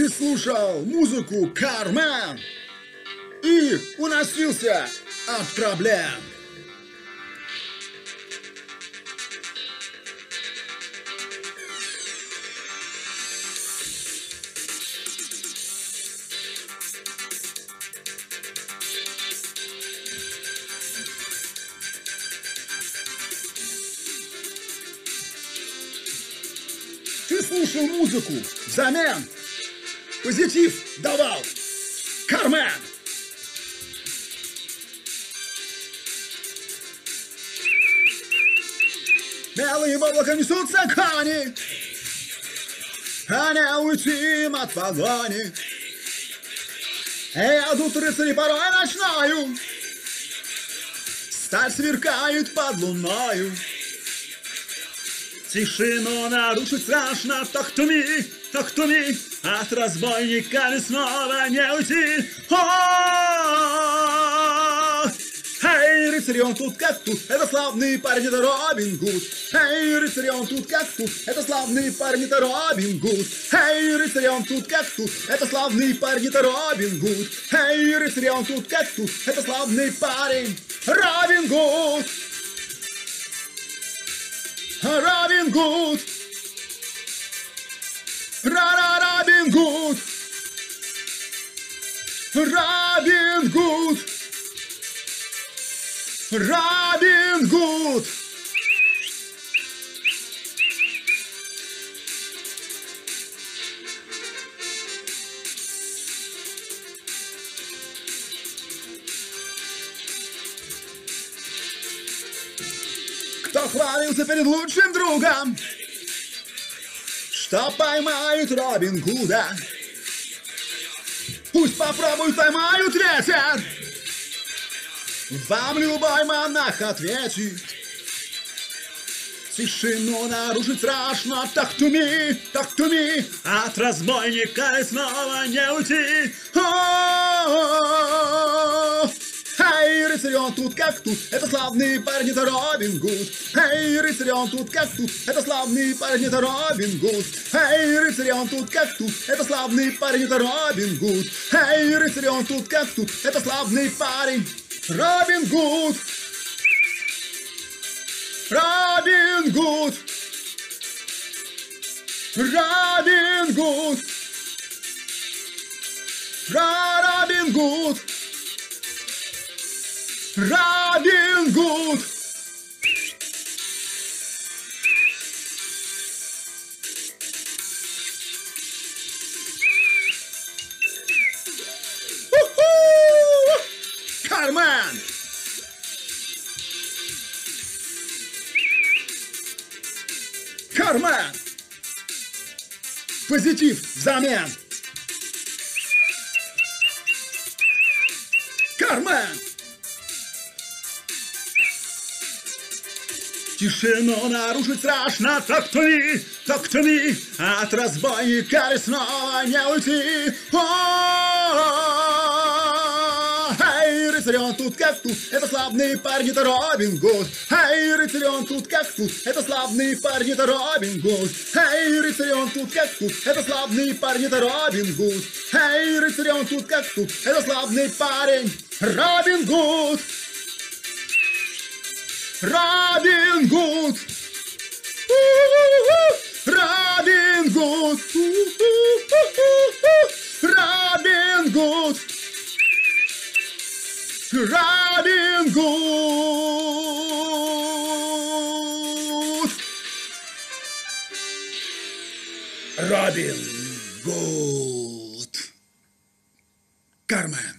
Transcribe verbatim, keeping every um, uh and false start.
Ты слушал музыку Кармен и уносился от проблем. Ты слушал музыку взамен, позитив давал Кармен. Белые облака несутся кони, а не уйти им от погони. И идут рыцари порой ночною, сталь сверкает под луною. Тишину нарушить страшно, так туми, так туми, от разбойника снова не уйти. О-о-о-о! Эй, рыцарь, он тут как тут, это славный парень, это Робин Гуд. Эй, рыцарь, он тут как тут, это славный парень, это Робин Гуд. Эй, рыцарь, он тут как тут, это славный парень, это Робин Гуд. Эй, рыцарь, он тут как тут, это славный парень, Робин Гуд. Робин Гуд, Робин Гуд, Робин Гуд, Робин Гуд. Кто хвалился перед лучшим другом, что поймают Робин Гуда, пусть попробуют, поймают ветер. Вам любой монах ответит. Тишину нарушить страшно, так туми, так туми, от разбойника и снова не уйти. О-о-о-о! Эй, рыцарь, он тут как тут, это славный парень, это Робин Гуд. Эй, рыцарь, он тут как тут, это славный парень, это Робин Гуд. Эй, рыцарь, он тут как тут, это славный парень, это Робин Гуд. Эй, рыцарь, он тут как тут, это славный парень, Робин Гуд. Робин Гуд, Робин Гуд, Робин Гуд, Робин Гуд. Кармен. Кармен. Позитив взамен. Кармен. Тишину нарушить страшно, так туми, так туми, от разбойника снова не уйти. О-о-о-о! Эй, рыцарь, он тут как тут, это славный парень, это Робин Гуд. Эй, рыцарь, он тут как тут, это славный парень, это Робин Гуд. Эй, рыцарь, он тут как тут, это славный парень, это Робин Гуд. Эй, рыцарь, он тут как тут, это славный парень, Робин Гуд. Робин Гуд, Робин Гуд, Робин Гуд, Робин Гуд, Робин Гуд, Кармен.